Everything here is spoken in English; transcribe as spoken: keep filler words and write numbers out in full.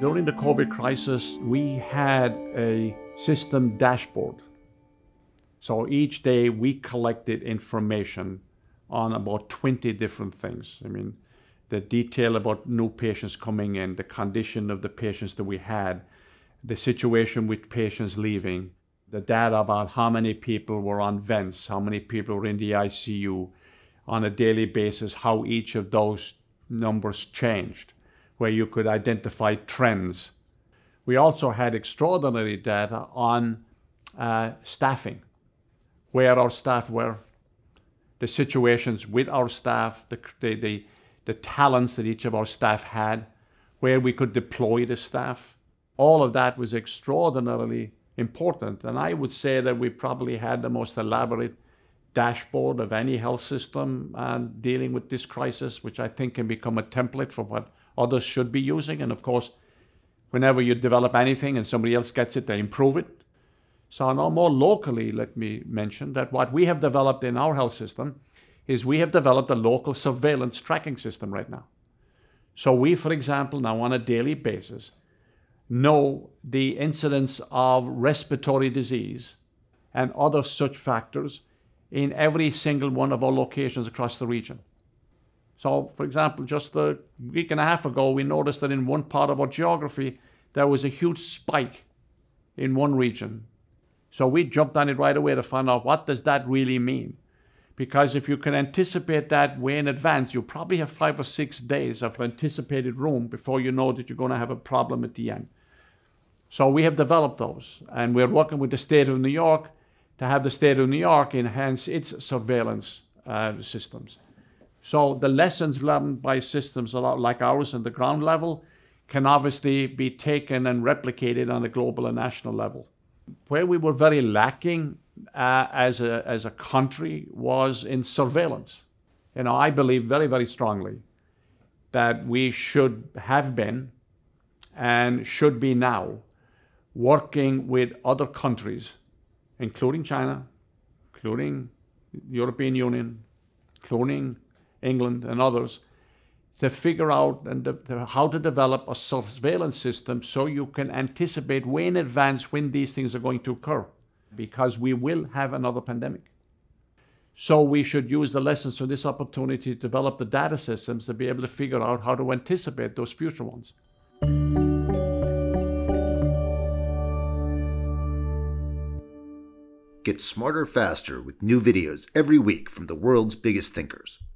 During the COVID crisis, we had a system dashboard. So each day we collected information on about twenty different things. I mean, the detail about new patients coming in, the condition of the patients that we had, the situation with patients leaving, the data about how many people were on vents, how many people were in the I C U on a daily basis, how each of those numbers changed, where you could identify trends. We also had extraordinary data on uh, staffing, where our staff were, the situations with our staff, the, the, the, the talents that each of our staff had, where we could deploy the staff. All of that was extraordinarily important. And I would say that we probably had the most elaborate dashboard of any health system uh, dealing with this crisis, which I think can become a template for what others should be using. And of course, whenever you develop anything and somebody else gets it, they improve it. So now more locally, let me mention that what we have developed in our health system is we have developed a local surveillance tracking system right now. So we, for example, now on a daily basis, know the incidence of respiratory disease and other such factors in every single one of our locations across the region. So, for example, just a week and a half ago, we noticed that in one part of our geography, there was a huge spike in one region. So we jumped on it right away to find out what does that really mean. Because if you can anticipate that way in advance, you probably have five or six days of anticipated room before you know that you're going to have a problem at the end. So we have developed those, and we're working with the state of New York to have the state of New York enhance its surveillance uh, systems. So the lessons learned by systems a lot like ours on the ground level can obviously be taken and replicated on a global and national level. Where we were very lacking uh, as a, as a country was in surveillance. You know, I believe very, very strongly that we should have been and should be now working with other countries, including China, including the European Union, including England and others, to figure out and de- how to develop a surveillance system so you can anticipate way in advance when these things are going to occur, because we will have another pandemic. So we should use the lessons from this opportunity to develop the data systems to be able to figure out how to anticipate those future ones. Get smarter faster with new videos every week from the world's biggest thinkers.